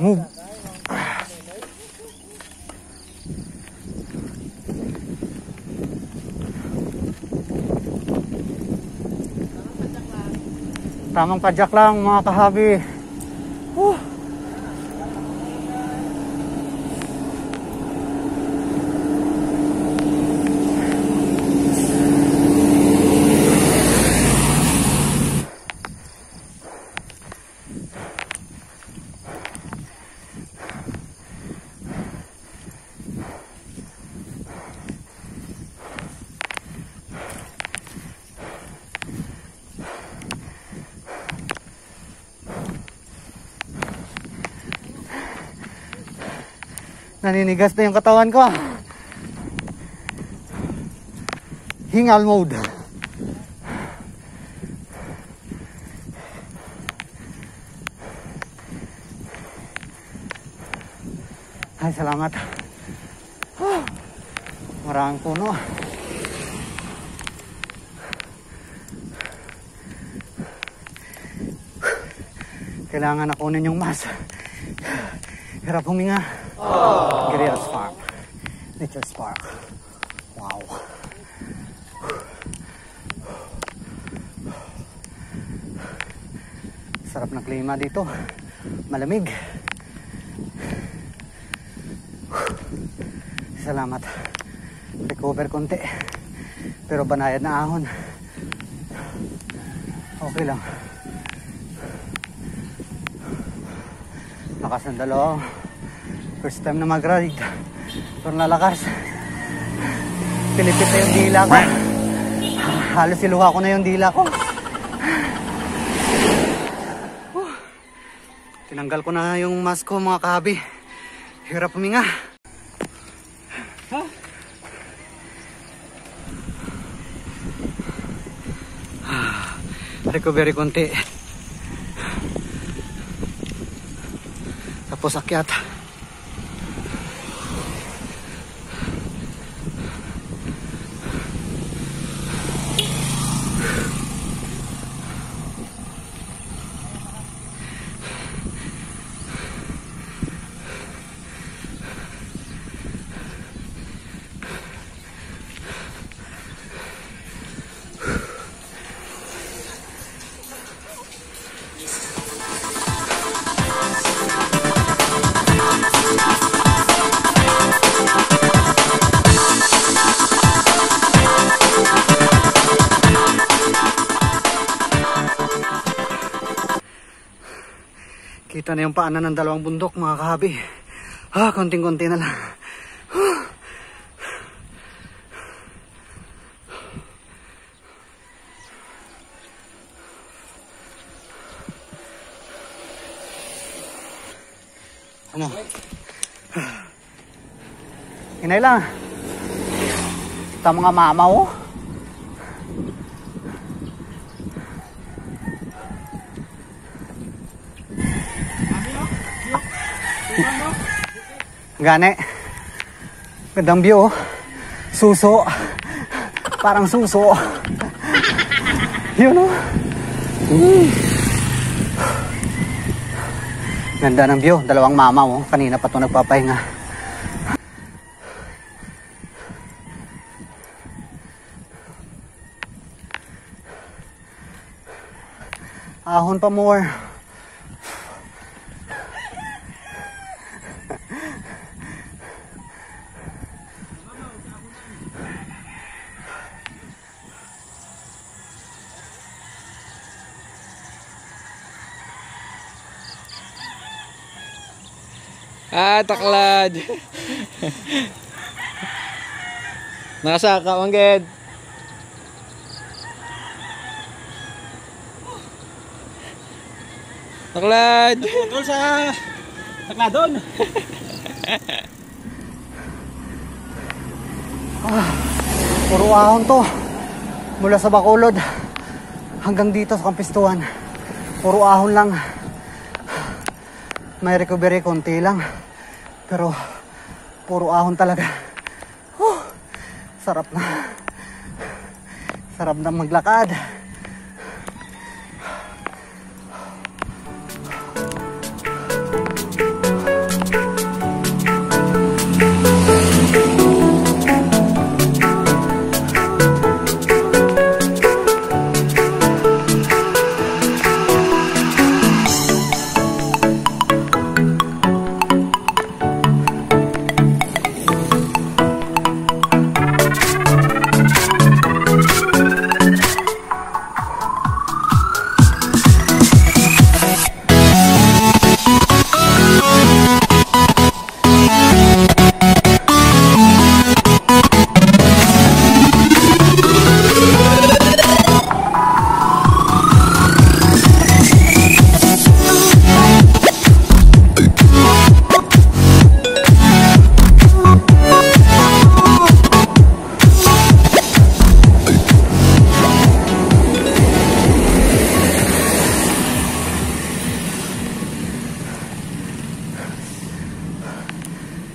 Move. Tamang padyak lang mga kahabi. Naninigas na yung katawan ko. Hingal mode. Ay, salamat. Maraming puno. Kailangan na kunin yung mask. Hirap huminga. Guerrilla Spark. Nature Spark. Wow. Sarap ng klima dito. Malamig. Salamat. Recover konti. Pero banayad na ahon. Okay lang. Nakasandal ako. First time na mag-ride. Pero nalakas. Pilipit na yung dila ko. Halos siluha ko na yung dila ko. Tinanggal ko na yung mask ko mga kahabi. Hirap huminga. Recovery konti. Tapos akyat. Kita na yung paanan ng dalawang bundok mga kahabi. Konting-konti na lang. Ano? Hinay lang. Ito mga mama oh. Gane. Gandang view. Suso. Parang suso. Yun o. Ganda ng view. Dalawang mama mo. Kanina pa ito nagpapahinga. Ahon pa more. Taklad. Nakasaka, mangged. Taklad. Putol sa takladon. Puro ahon to. Mula sa Bacolod hanggang dito sa Kampistuan. Puro ahon lang. May recovery konti lang. Pero puro ahon talaga. Sarap na. Sarap na maglakad.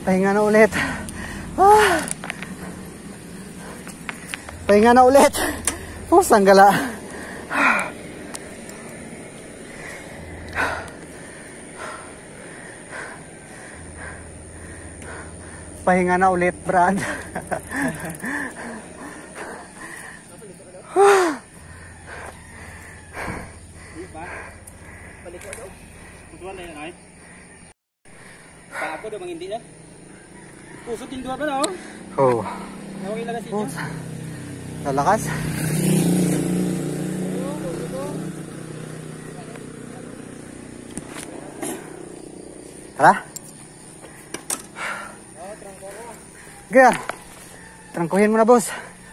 Pahinga na ulit. Pahinga na ulit. Sanggala. Pahinga na ulit, Brad. Ako daw hindi na. Pusot yung dua ba na oh? Oh. Nawang ilagas Oh. niya. Lalakas. Tara. Gaya. Trangkuhin mo na, boss.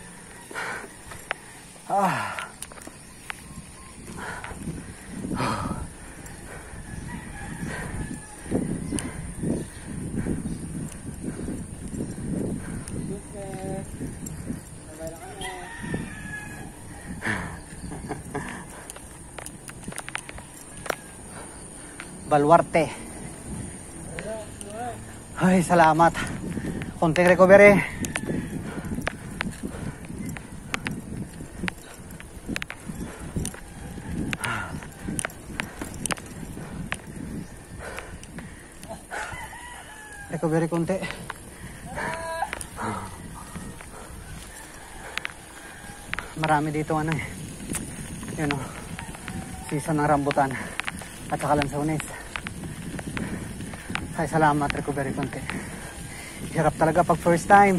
Baluarte. Ay, salamat. Konting recovery. Recovery konti. Marami dito ano eh. Yun o. Season ng rambutan. At saka lansones. Ay, salamat. Recovery konti. Hirap talaga pag first time.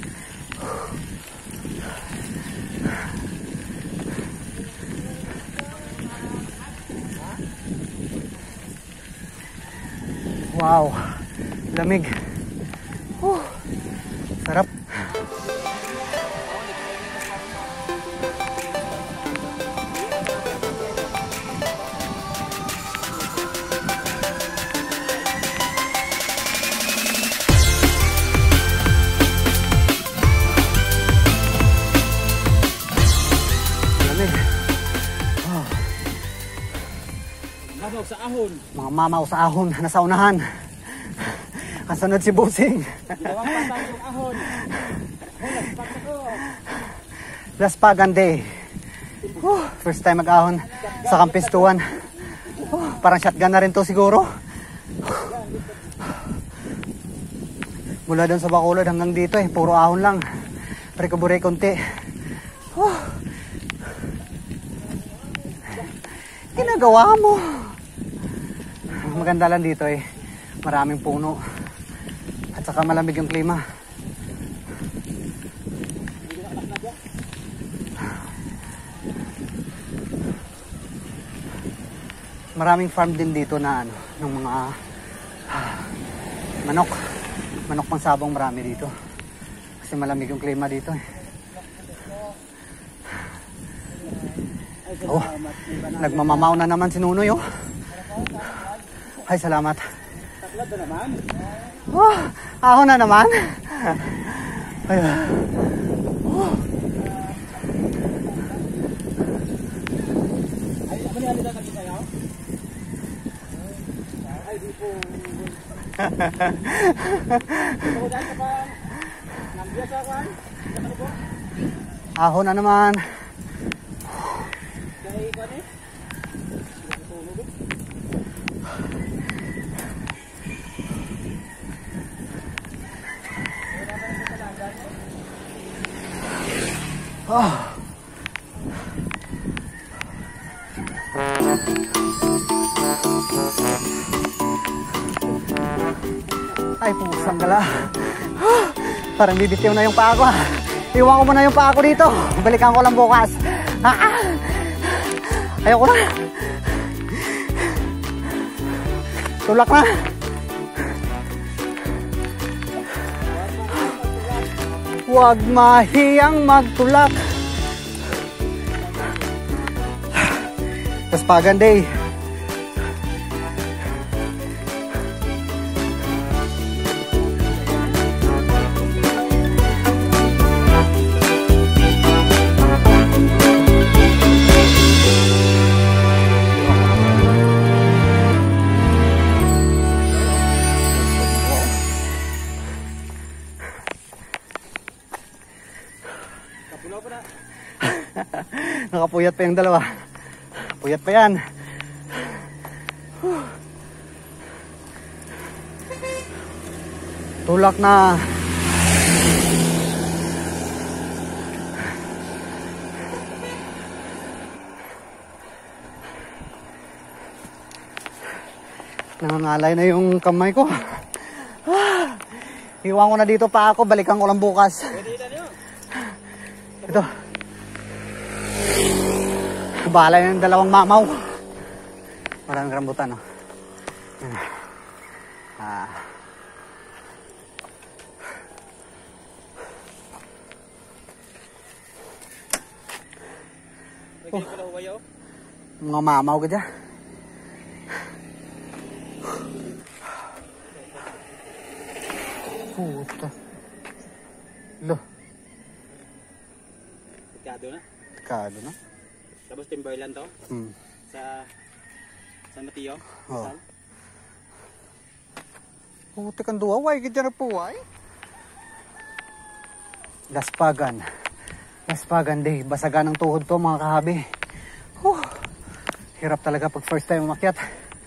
Wow. Lamig. Sarap. Mamaw sa ahon. Mga mamaw sa ahon. Nasa unahan. Kasunod si Busing. Ginawang pasang yung ahon. Laspagan Day. First time mag-ahon sa Kampistuan. Parang shotgun na rin to siguro. Mula doon sa Bacolod hanggang dito eh. Puro ahon lang. Recovery konti. Ginagawa mo. Maganda lang dito eh. Maraming puno. At saka malamig yung klima. Maraming farm din dito na ano, ng mga manok. Manok pang sabong marami dito. Kasi malamig yung klima dito eh. Oh, nagmamamaw na naman si Nunoy oh. Ay, salamat. Taklad na naman. Oh, ako na naman. Ay, Ay, ako ni Alida nakita yaw? Ay, di po. Ako dahil ka pa. Nambiya sa akin. Ano po? ako na naman. Kaya ikaw ni? Ay, pusang gala. Parang bibitiw na yung paa ko. Iwan ko muna yung paa ko dito. Balikan ko lang bukas. Ayoko na. Tulak na. Huwag mahiyang magtulak. Laspagan Day. Nakapuyat pa yung dalawa. Puyat pa yan. Tulak na. Nangangalay na yung kamay ko. Iwan ko na dito pa ako. Balikan ko lang bukas. Ito. Bahala yung dalawang mamaw. Maraming rambutan, no? Mga mamaw ka dyan. Puta. Lo. Tikado na. Tikado na. Tapos timberland to. Sa San Mateo. Oh. Puti kang duwaway. Kita na po ay. Gaspagan. Gaspagan day. Basagan ng tuhod to mga kahabi. Hirap talaga pag first time umakyat.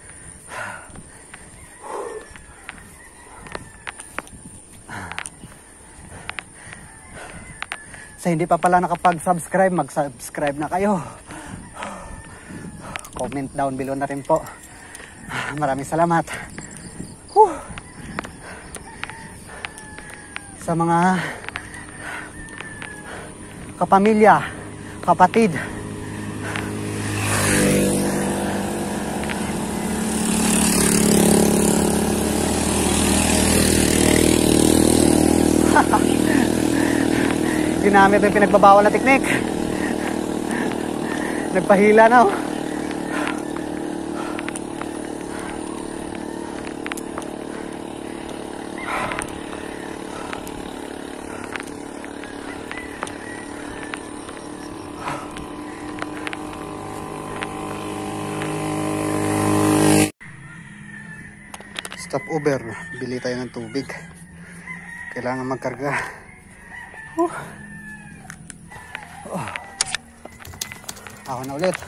Sa hindi pa pala nakapag-subscribe, mag-subscribe na kayo. Comment down below na rin po. Maraming salamat. Sa mga kapamilya, kapatid, ginamit yung pinagbabawal na teknik. Nagpahila na, oh. Stop over. Bili tayo ng tubig. Kailangan magkarga. Ako na ulit.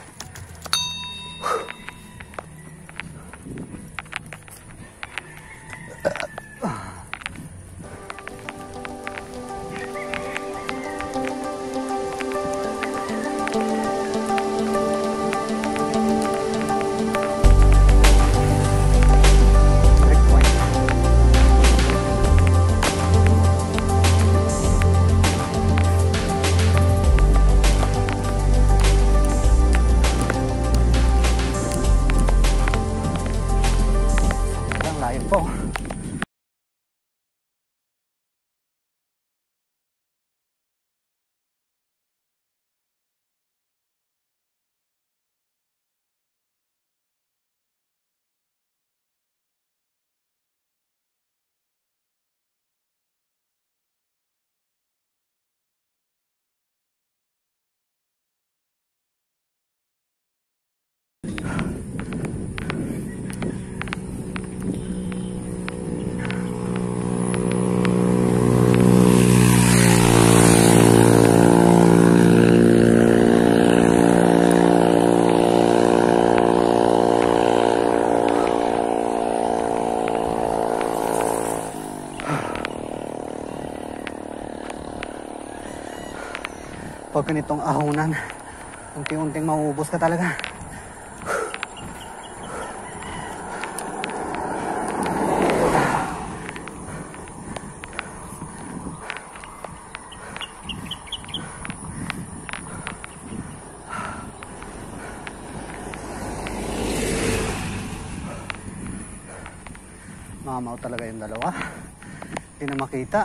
Po. Pag ganitong ahunan, unti-unting mauubos ka talaga. Mamaw talaga yung dalawa. Hindi na makita.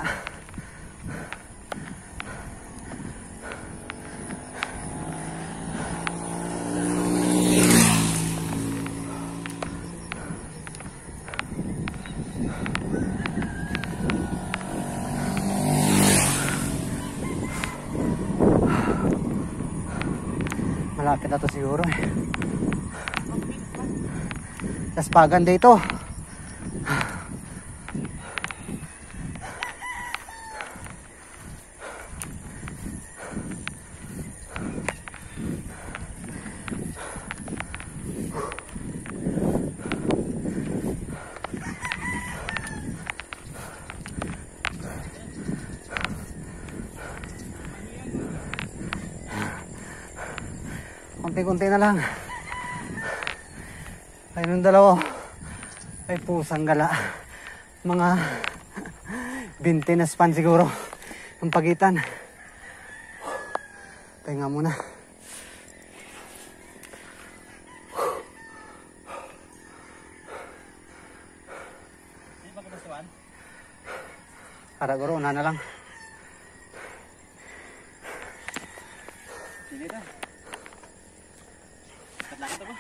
Malapit na to siguro eh. Gaspagan dito. Konti-konti na lang. Ayun yung dalawa. Ay pusang gala. Mga 20 na span siguro. Ang pagitan. Pahinga muna. Hindi ba kabastuan? Para guro, una na lang. Hindi ito. Lakad ako.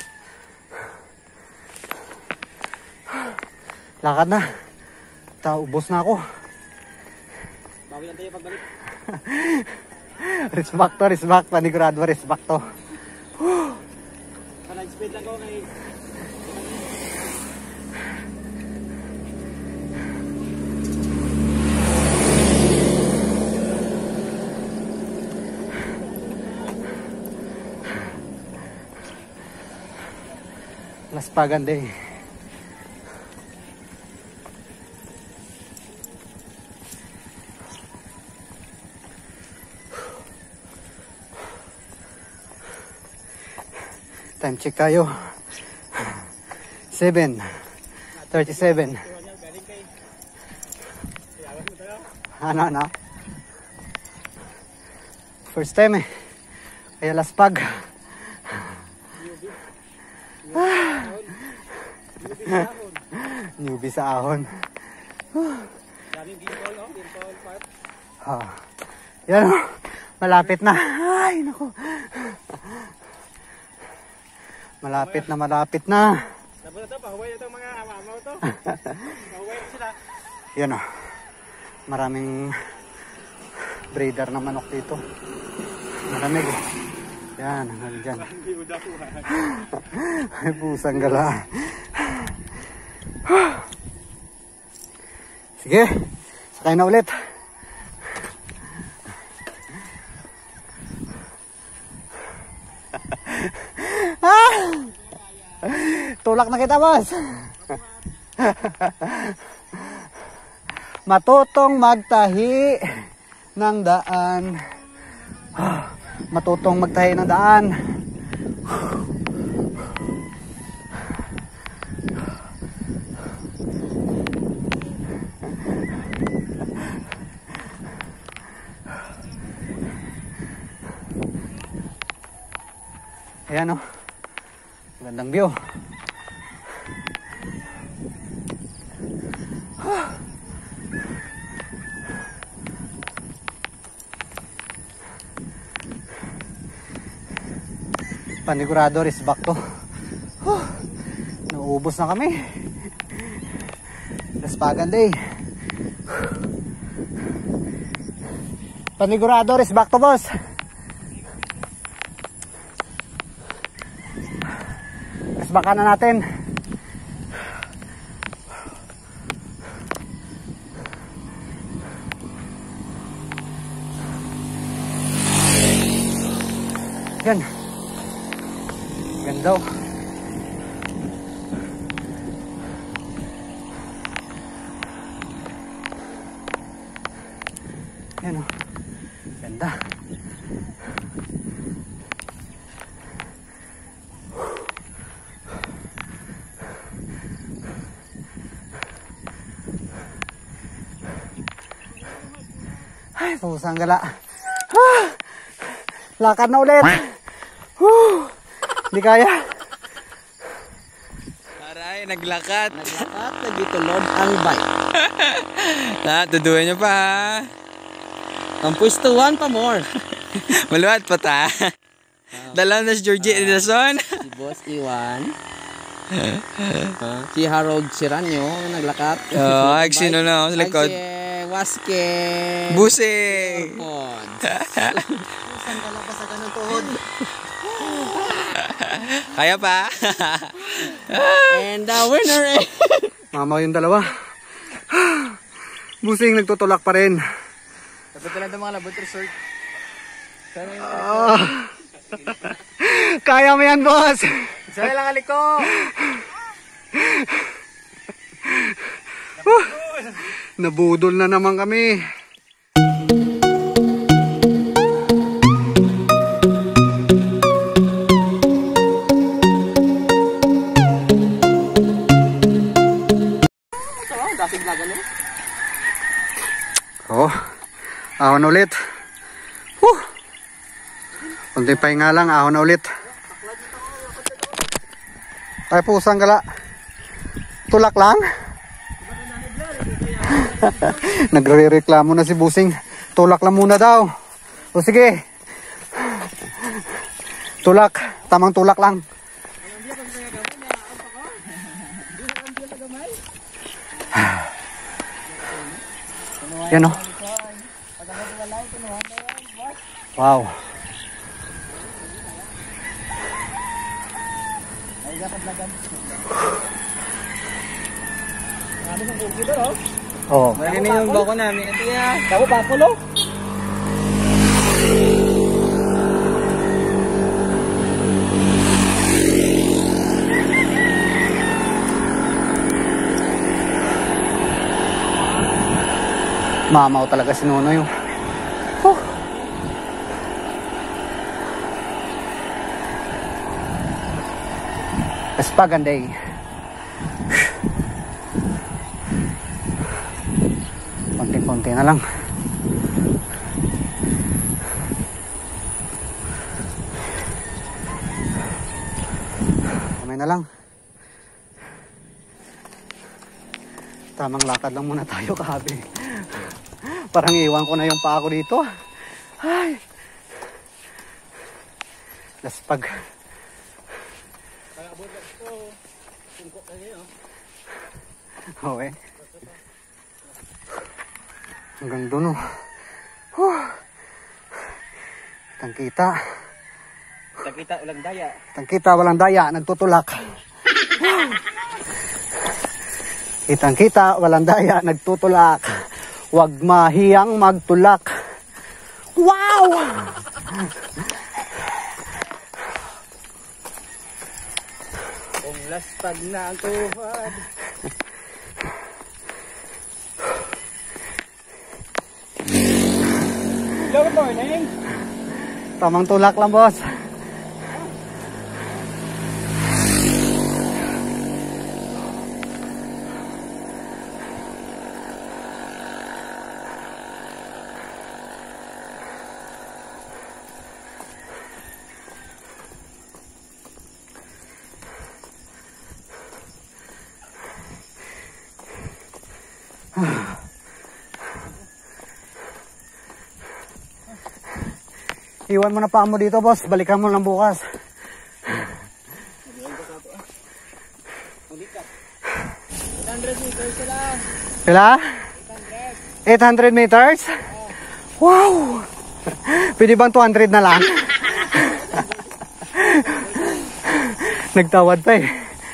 Lakad na. Ubos na ako. Bawi lang tayo pagbalik. Respect to, respect. Panigurado, respect to. Nag-speed lang ko kay... Laspagan day. Time check tayo. 7:37. Ano? First time eh. Kaya laspag. Newbie sa ahon. Daming gimbal, no? Gimbal part. Yan o. Malapit na. Ay, naku. Malapit na. Tapos na ito, pahuway na ito mga amaw ito. Pahuway na sila. Yan o. Maraming breeder na manok dito. Maramig eh. Yan, hanggang dyan. Ay, pusang gala. Sige, sakay na ulit. Tulak na kita, boss. Matutong magtahi ng daan. Matutong magtahi ng daan. Ayan o. Gandang view. Panigurado is back to. Nauubos na kami. Laspagan day. Panigurado is back to, boss. Baka na natin. Yan. Ganda. Yan o. Ganda. Ay, pusang gala. Lakad na ulit. Hindi kaya. Aray, naglakad. Naglakad na dito, Lord, ang bike. Tuduhan nyo pa ha. Ang pwestuhan pa more. Maluwat pa ta. Dalaw na si Georgie Edison. Si Boss Iwan. Si Harold Siranyo, naglakat. Ay, sino na ako sa likod? Si Waske. Busing. Pusang gala pa sa ganang tuhod. Kaya pa. And the winner is... Mama yung dalawa. Busing nagtutulak pa rin. Sabi ko lang ito mga labot resort. Kaya mo yan, boss. Sorry lang aliko. Nabudol na naman kami. Ahon na ulit. Kunting pahinga lang, ahon na ulit. Ay pusang gala. Tulak lang. Nagre-reklamo na si Busing. Tulak lang muna daw. O sige. Tulak. Tamang tulak lang. Yan o. Wow. Oh. Marinig yung bako namin. Ito yan. Kamu bako lo? Mamaw talaga si Nonoy. Espaganday. Konti-konti na lang. Kamay na lang. Tamang lakad lang muna tayo, kahabi. Parang iwan ko na yung paa ko dito. Ay. Laspag. Oo eh. Hanggang doon oh. Tangkita. Kita ulang daya. Tangkita walang daya. Nagtutulak. Kitang-kita walang daya. Nagtutulak. Huwag mahiyang magtulak. Wow! Kung laspag na ang tuhod. Good morning. Tamang tulak lang, boss. Iwan mo na paa mo dito, boss. Balikan mo lang bukas. Sila? 800 meters? Wow! Pwede bang 200 na lang? Nagtawad pa eh.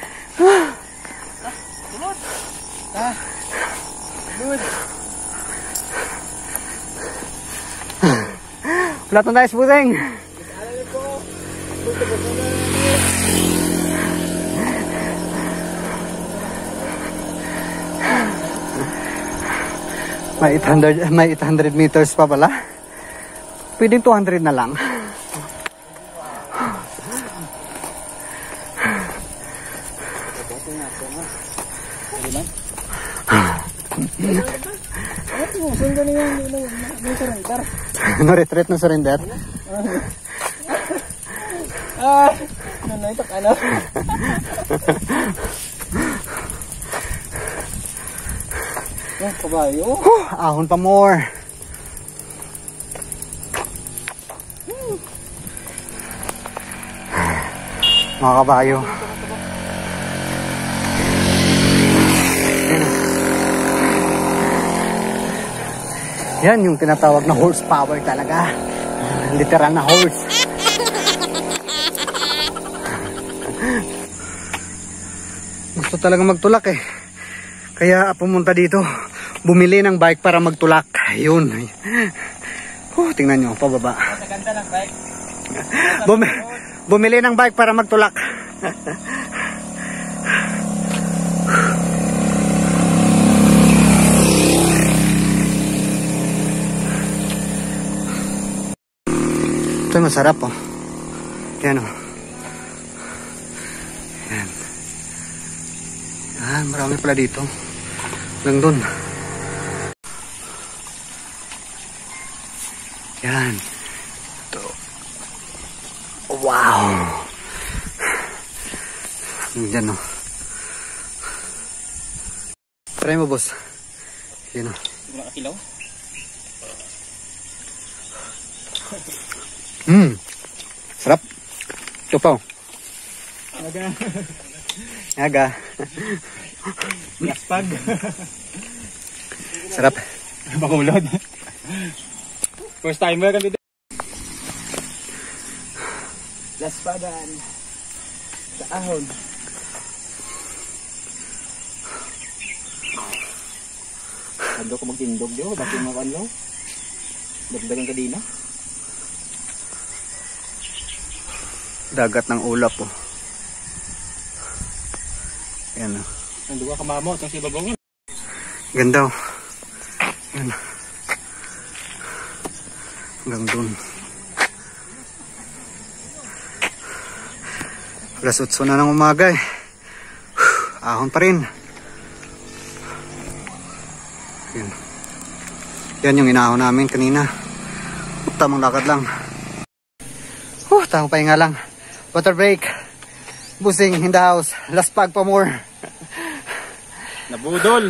Wala itong nice Busing. May 800 meters pa pala. Pwedeng 200 na lang. No retreat no surrender. Nonoy tak ano? Oh, kabayo. Ahon pa more. Mga kabayo. Yan yung tinatawag na horsepower talaga. Literal na horse. Gusto talaga magtulak eh. Kaya pumunta dito. Bumili ng bike para magtulak. Yun. Tingnan nyo, pababa. Ganda ng bike. Bumili ng bike para magtulak. Ito masarap oh. Yan oh. Yan. Yan, marami pala dito. Lang dun. Yan. Ito. Wow! Yan o. Try mo, boss. Yan o. Wala ka kilaw? Sarap. Tupaw. Aga. Aga. Laspag. Sarap. Bakulod. First timer kami dito. Laspagan. Sa ahon. Ando ko magtindog diyo, bakit mo kanlo? Dagdagan ka din. Dagat ng ulap po. Yan o. Ando ka kamamo, itong si babong. Ganda o. Yan. Hanggang dun. Alas 8 na ng umaga eh. Ahon pa rin. Yan. Yan yung inahon namin kanina. Tamang lakad lang. Tamang pahinga lang. Water break. Busing in the house. Laspag pa more. Nabudol.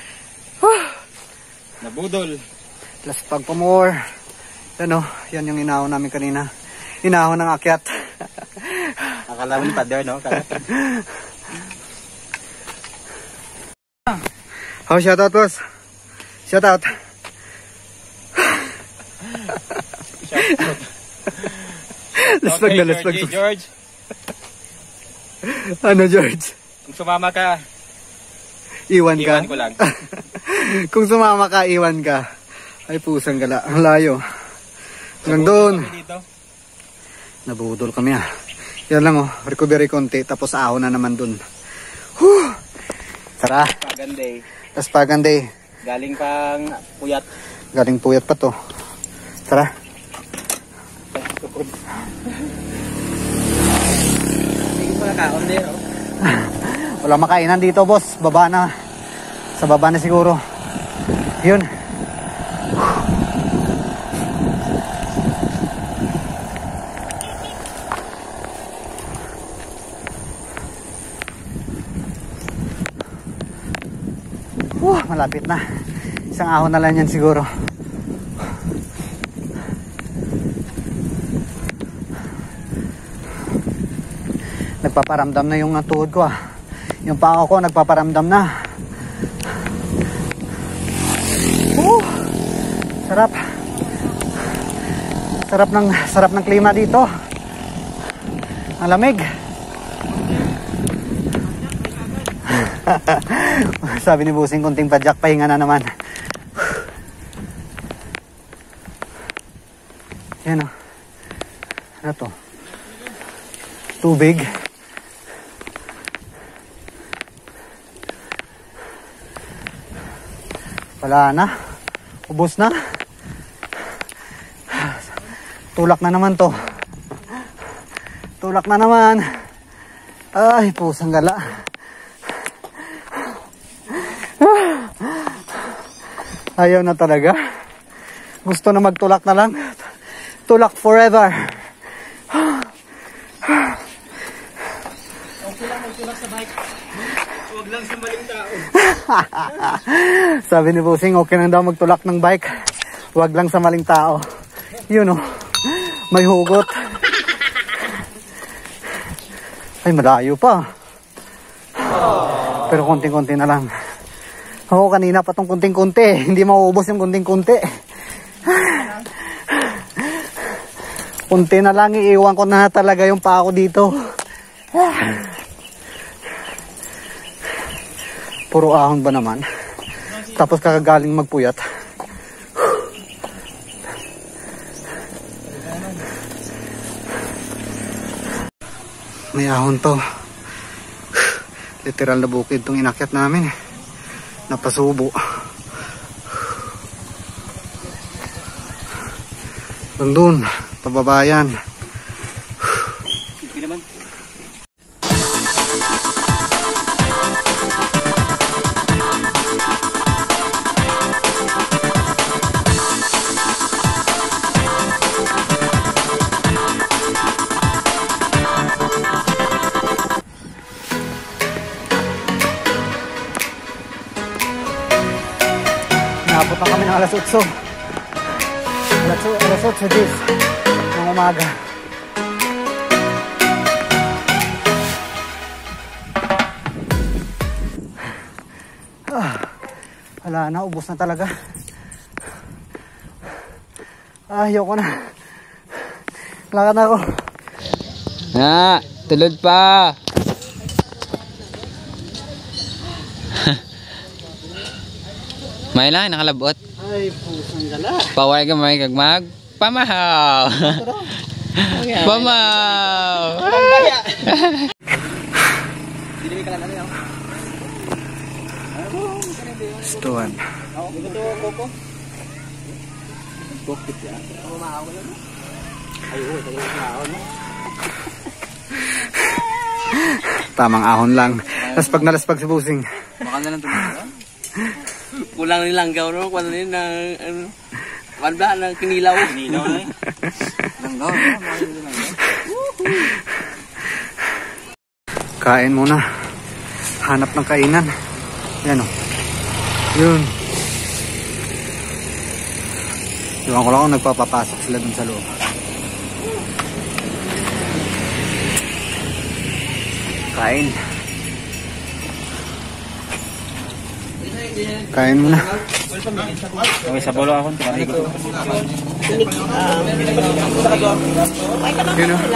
Nabudol. Laspag pa more. Yan o. Yan yung inahon namin kanina. Inahon ng akyat. Akala mo ni Pader, no? Oh, shout out, boss. Shout out. Laspag na, laspag. George. Ano, George? Kung sumama ka, Iwan ka? iwan ko lang. Kung sumama ka, iwan ka. Ay, pusang gala. Ang layo. Hanggang doon. Dito. Nabudol kami ah. Yan lang oh. Recovery konti. Tapos ahon na naman doon. Whew! Tara. Paganday. Laspagan day. Galing pang puyat. Galing puyat pa to. Tara. Sige pa kaon din, oh. Wala makainan dito, boss. Baba na. Sa baba na siguro. Yun. Malapit na. Isang ahon na lang yan siguro. Nagpaparamdam na yung tuhod ko ah. Yung paa ko nagpaparamdam na. Sarap. Sarap ng klima dito. Ang lamig. Sabi ni Busing, kunting padyak, pahinga na naman. Yan o. Ano to? Tubig. Wala na. Ubos na. Tulak na naman to. Tulak na naman. Ay, pusang gala. Ayaw na talaga. Gusto na magtulak na lang. Tulak forever. Okay lang magtulak sa bike. Huwag lang sa maling tao. Sabi ni Busing, okay lang daw magtulak ng bike. Huwag lang sa maling tao. Yun oh. May hugot. Ay, malayo pa. Pero konting-konti na lang. Ako kanina pa tong kunting-kunti. Hindi mauubos yung kunting-kunti. Kunti na lang, iiwan ko na talaga yung paa ko dito. Puro ahon ba naman? Tapos kakagaling magpuyat. May ahon to. Literal na bukid tong inakyat namin. Napasubo. Doon, pababayan. Sige naman. alas 8. Alas 8 dis ng umaga. Wala na, ubos na talaga. Ayoko na. Lakad na ako. Tulod pa. May lang, nakalabot. Ay, pusang gala. Paway ka may kagmag. Pamahaw. Pamahaw. Stuan. Tamang ahon lang. Laspag na laspag sa busing. Baka na lang tumira. Kulang nilang gaw no, kulang din na ano. Wala na kinilaw. Kinilaw na eh. Langgaw, Kain muna. Hanap ng kainan. Yan o. Yun. Iwan ko lang kung nagpapapasok sila dun sa loob. Kain. Kain muna. Okay, sa bolo ako. Yun o.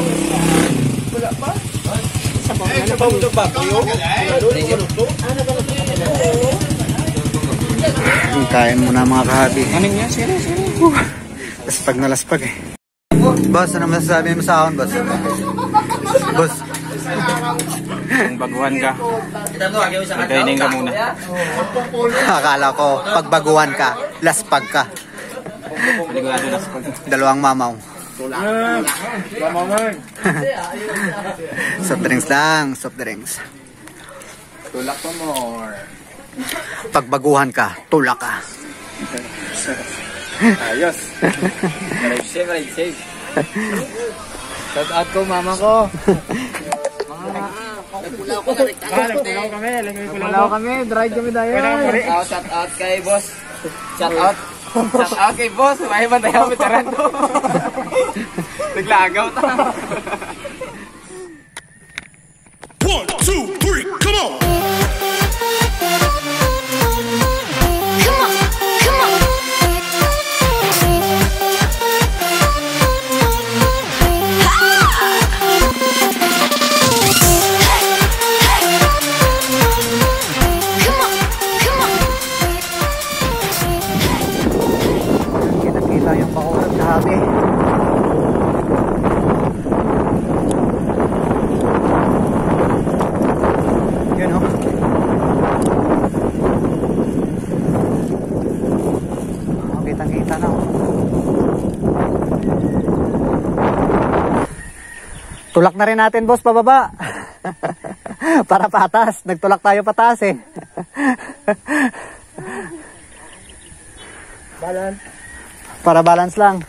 Kain muna mga kahabi. Anong yan? Sino? Laspag na laspag eh. Boss, ano masasabi mo sa akin, boss? Boss. Kung baguhan ka, magkainin ka muna. Akala ko, pagbaguhan ka, laspag ka. Maligurado na sa pag... Dalawang mamaw. Soft drinks lang, soft drinks. Tulak pa more. Pagbaguhan ka, tulak ka. Ayos. Right save. Shout out ko, mama ko. Nagpulaw kami, drive kami tayo. Shout out kay boss. Shout out kay boss. May bantayan mo taran ko. Naglagaw ta. 1, 2, 3, come on! Kita-kita yung bakuran kahapon. Yun o. Kitang-kita na o. Tulak na rin natin, boss, pababa. Para patas. Nagtulak tayo patas eh. Balance. Para balance lang.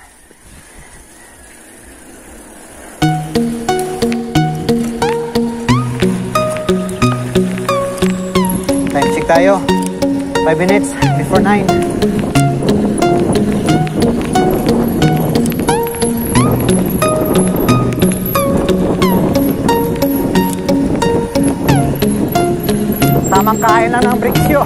Time check tayo. 5 minutes before 9. Tamang kain lang ng briksyo.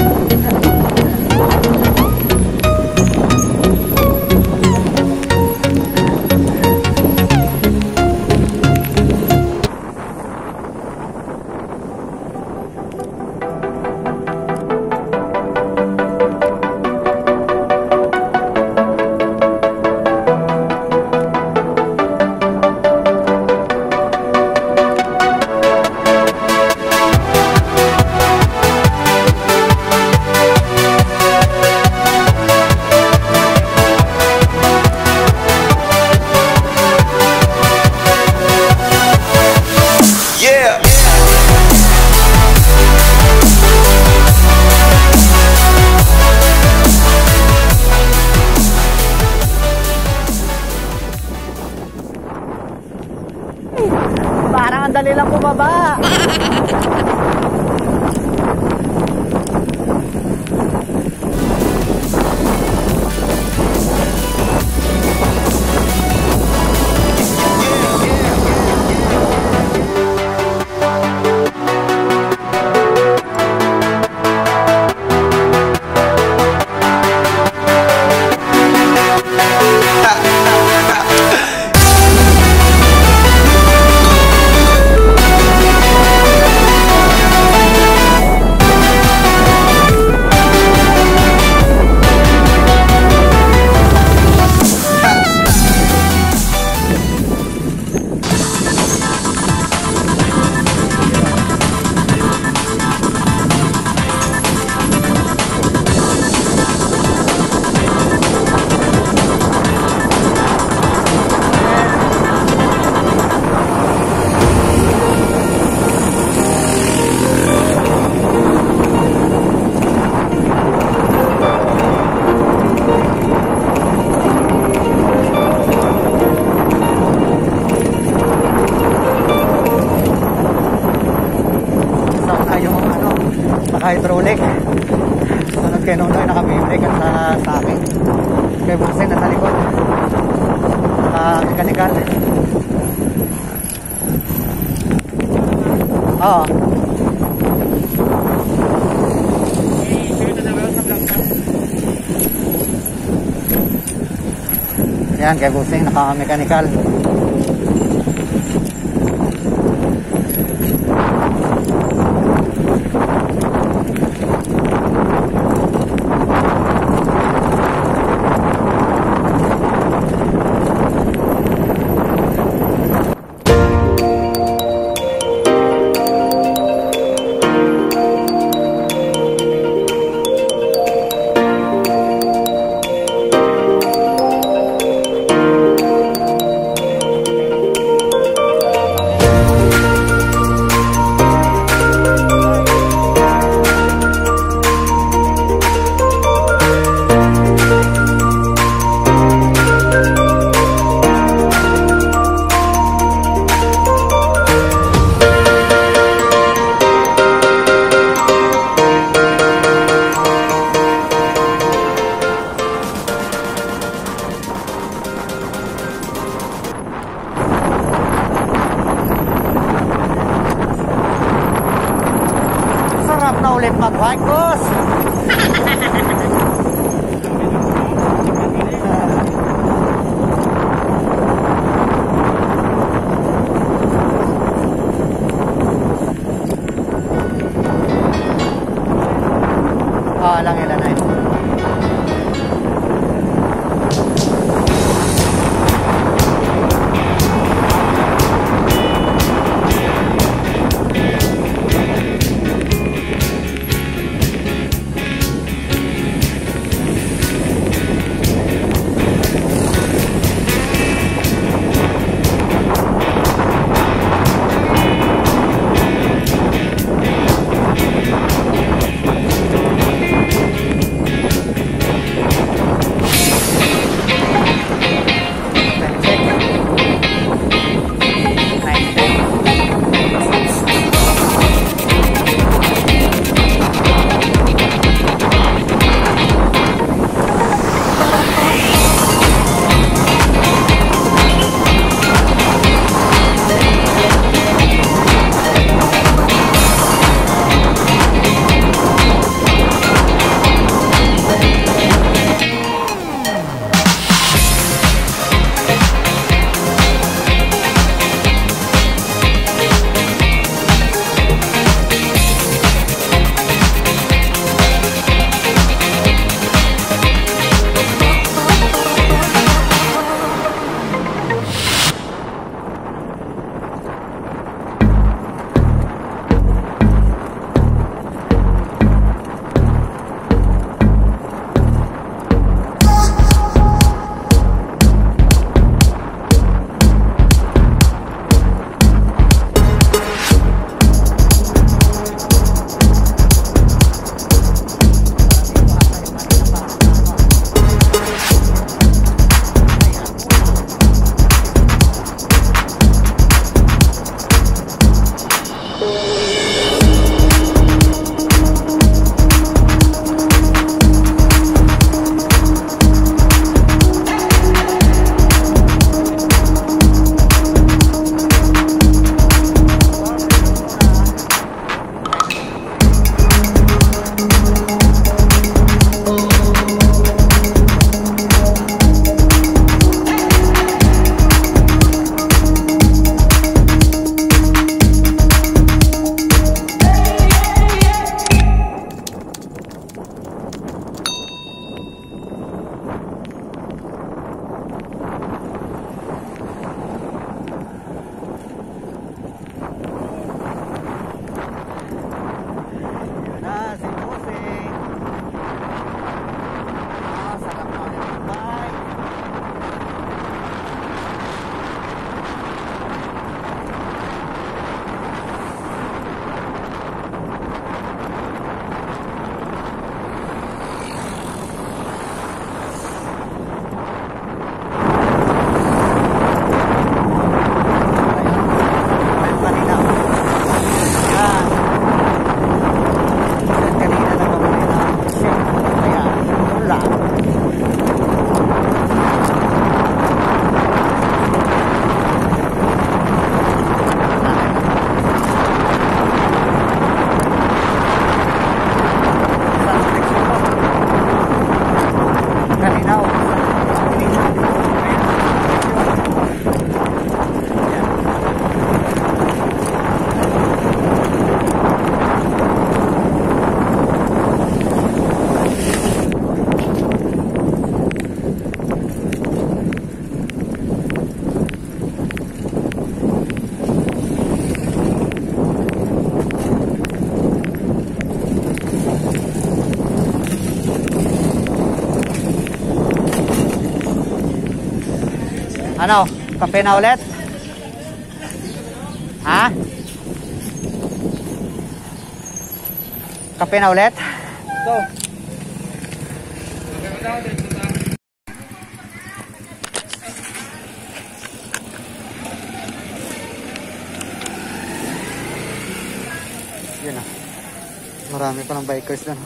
Parang ang dali lang bumaba. naka-hydraulic. Sunod kay Nonoy, naka-brake at sa akin. Kay Busing nasa likod. Naka-mechanical. Oo. Yan, kay Busing, naka-mechanical. Sarap na ulit mag-hike, boss. Lang ilan na yun. Ano? Kape na ulit? Ha? Kape na ulit? Go. Yun na. Marami pa ng bikers doon.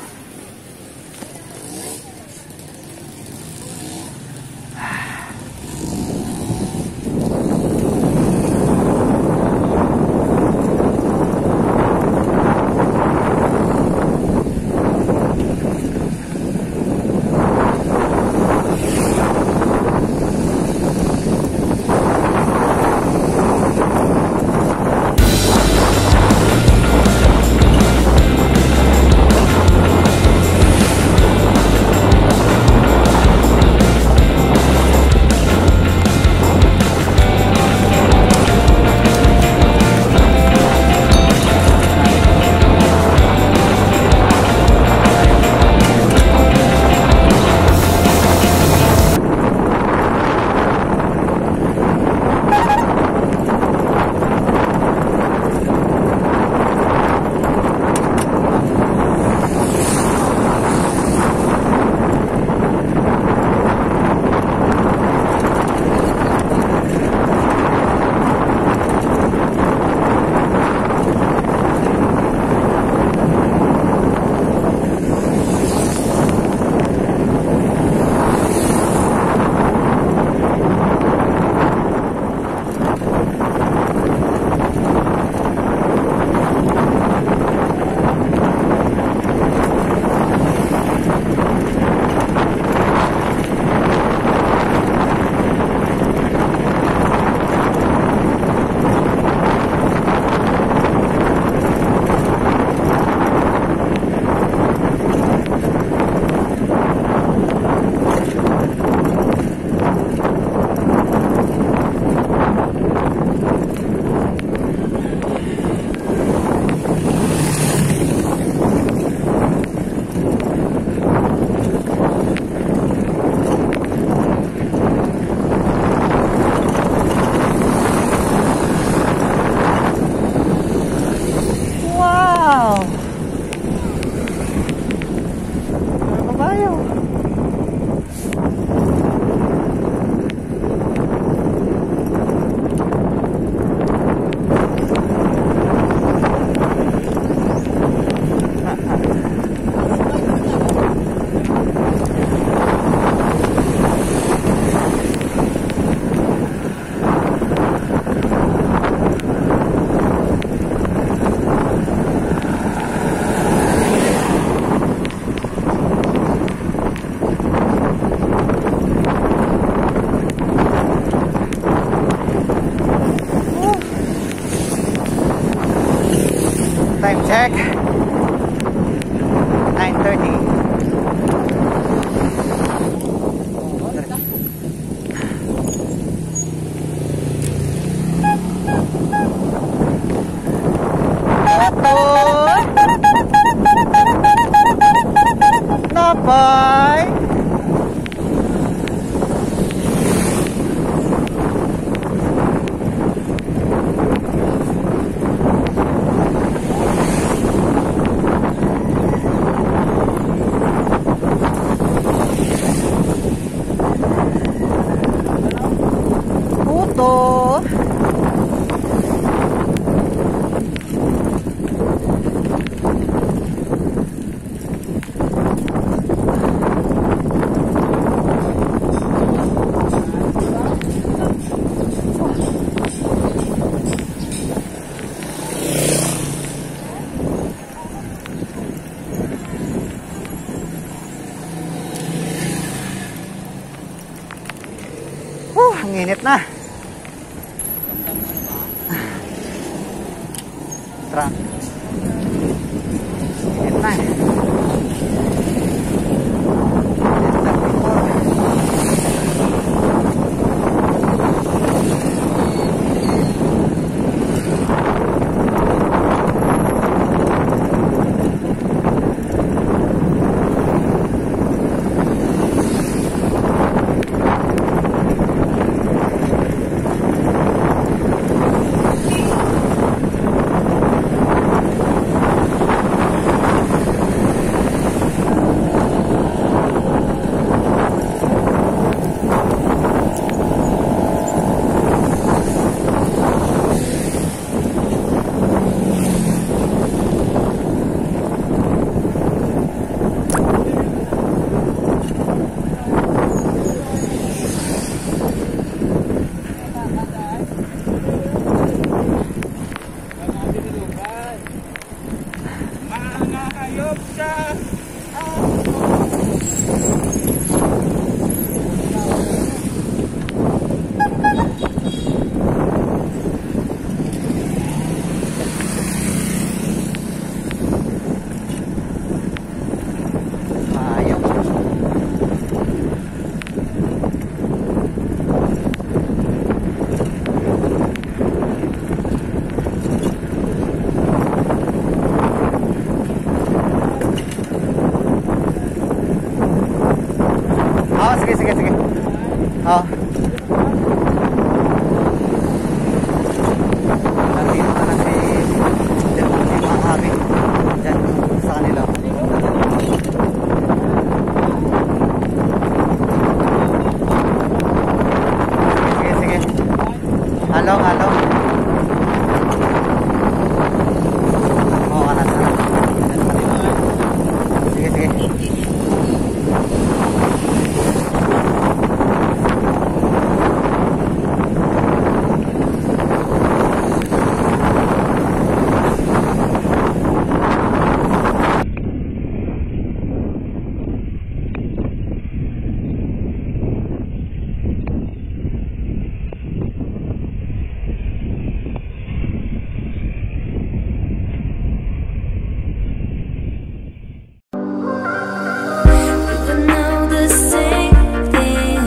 Time check. 9:30. Napay. Ang init na. Init na.